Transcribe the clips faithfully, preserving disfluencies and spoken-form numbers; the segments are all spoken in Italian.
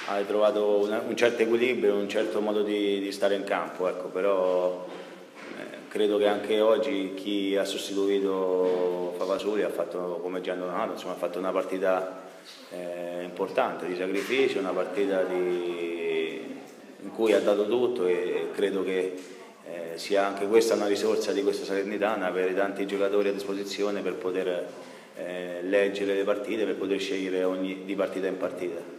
hai trovato una, un certo equilibrio, un certo modo di, di stare in campo, ecco, però eh, credo che anche oggi chi ha sostituito Papasuli ha fatto, come Gian Donato, insomma, ha fatto una partita eh, importante, di sacrificio, una partita di, in cui ha dato tutto e credo che eh, sia anche questa una risorsa di questa Salernitana, avere tanti giocatori a disposizione per poter eh, leggere le partite, per poter scegliere ogni, di partita in partita.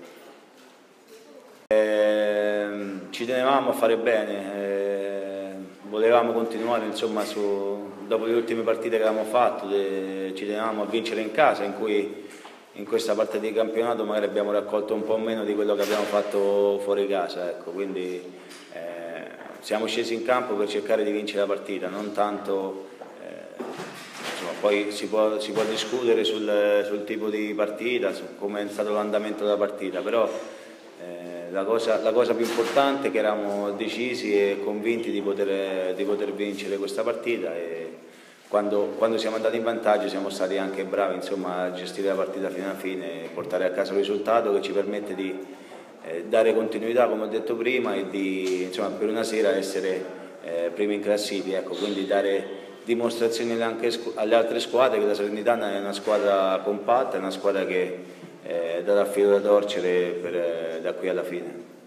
Eh, ci tenevamo a fare bene, eh, volevamo continuare insomma, su, dopo le ultime partite che avevamo fatto, eh, ci tenevamo a vincere in casa, in cui in questa parte di campionato magari abbiamo raccolto un po' meno di quello che abbiamo fatto fuori casa, ecco, quindi eh, siamo scesi in campo per cercare di vincere la partita, non tanto, eh, insomma, poi si può, si può discutere sul, sul tipo di partita, su come è stato l'andamento della partita, però eh, la, cosa, la cosa più importante è che eravamo decisi e convinti di poter, di poter vincere questa partita e quando, quando siamo andati in vantaggio siamo stati anche bravi insomma, a gestire la partita fino alla fine e portare a casa un risultato che ci permette di eh, dare continuità, come ho detto prima, e di insomma, per una sera essere eh, primi in classifica, ecco, quindi dare dimostrazioni anche alle altre squadre che la Salernitana è una squadra compatta, è una squadra che eh, darà filo da torcere per, eh, da qui alla fine.